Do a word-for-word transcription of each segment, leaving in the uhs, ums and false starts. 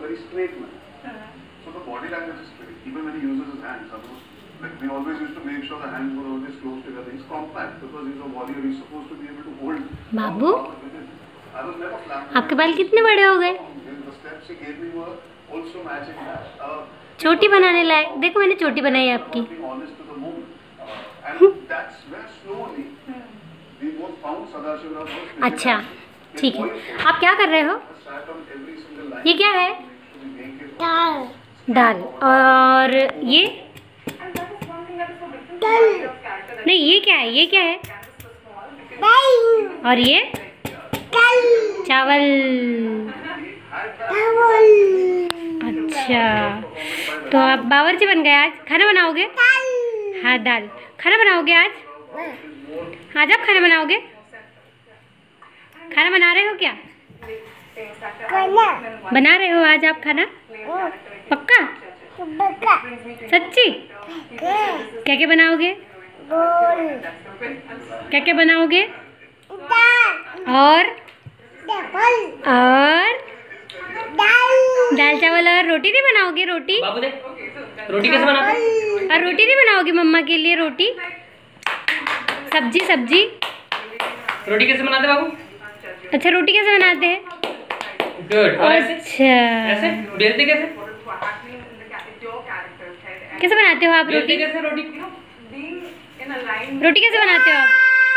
very straight man. So the body language is straight. Even when he uses his hands, suppose, like we always used to make sure the hands were always close together. He's compact because he's a warrior. He's supposed to be able to hold. Babu, I was never flapping. आपके बाल कितने बड़े हो गए? The steps he gave me were also matching that. Uh, चोटी बनाने लायक। देखो मैंने चोटी बनाई है आपकी। honest to the moment. And that's where slowly we both found Sadashiva. अच्छा, ठीक है। आप क्या कर रहे हो? ये क्या है? दाल। दाल। और ये? नहीं, ये क्या है? ये क्या है? और ये? चावल। अच्छा, तो आप बावर्ची बन गए आज। खाना बनाओगे? हाँ, दाल। खाना बनाओगे आज? आज आप खाना बनाओगे? खाना बना रहे हो क्या? बना रहे हो आज आप खाना? पक्का? सच्ची? क्या क्या बनाओगे? क्या क्या बनाओगे? और और दाल चावल और रोटी नहीं बनाओगे? रोटी बाबू देख, रोटी कैसे बनाते? और रोटी नहीं बनाओगे मम्मा के लिए? रोटी, सब्जी सब्जी रोटी कैसे बनाते बाबू? अच्छा, रोटी कैसे बनाते हैं? गुड। और ऐसे? अच्छा, ऐसे बेलते कैसे? कैसे बनाते हो आप रोटी? बेलते कैसे रोटी? रोटी कैसे बनाते हो आप?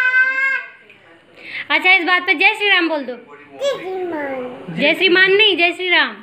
अच्छा, इस बात पे जय श्री राम बोल दो। जय श्री मान नहीं, जय श्री राम।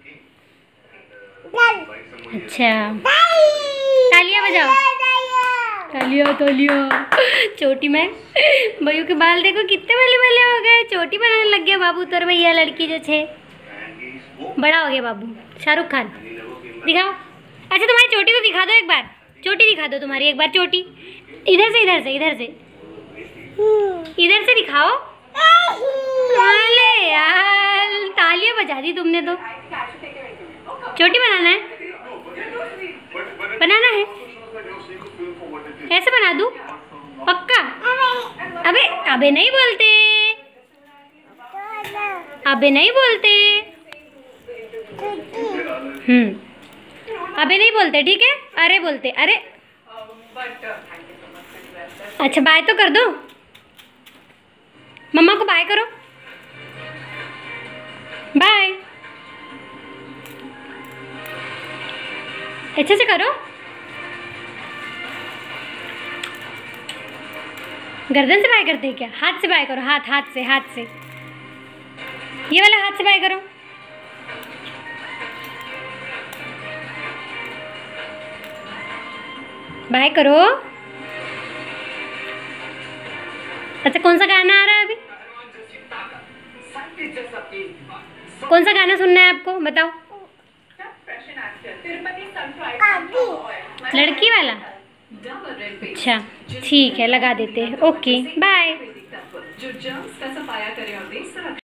अच्छा, तालियां बजाओ। तालियां तालियां। चोटी में भैया के बाल देखो कितने बड़े बड़े हो गए। चोटी बनाने लग गया बाबू तोर भैया। लड़की जो छे बड़ा हो गया बाबू। शाहरुख खान दिखाओ। अच्छा, तुम्हारी चोटी तो दिखा दो एक बार। चोटी दिखा दो तुम्हारी एक बार। चोटी इधर से इधर से इधर से इधर से दिखाओ। अरे यार, तालियां बजा दी तुमने तो। चोटी बनाना है? बनाना है? ऐसे बना दूं? पक्का? अबे अबे नहीं बोलते, अबे नहीं बोलते। हम्म अबे नहीं बोलते, ठीक है? अरे बोलते। अरे अच्छा, बाय तो कर दो। मम्मा को बाय करो। बाय। अच्छे से करो। गर्दन से बाय करते हैं क्या? हाथ से बाय करो। हाथ हाथ से हाथ से ये वाला हाथ से बाय करो। बाय करो। अच्छा, कौन सा गाना आ रहा है अभी? कौन सा गाना सुनना है आपको? बताओ। लड़की वाला? अच्छा, ठीक है, लगा देते हैं। Okay, bye.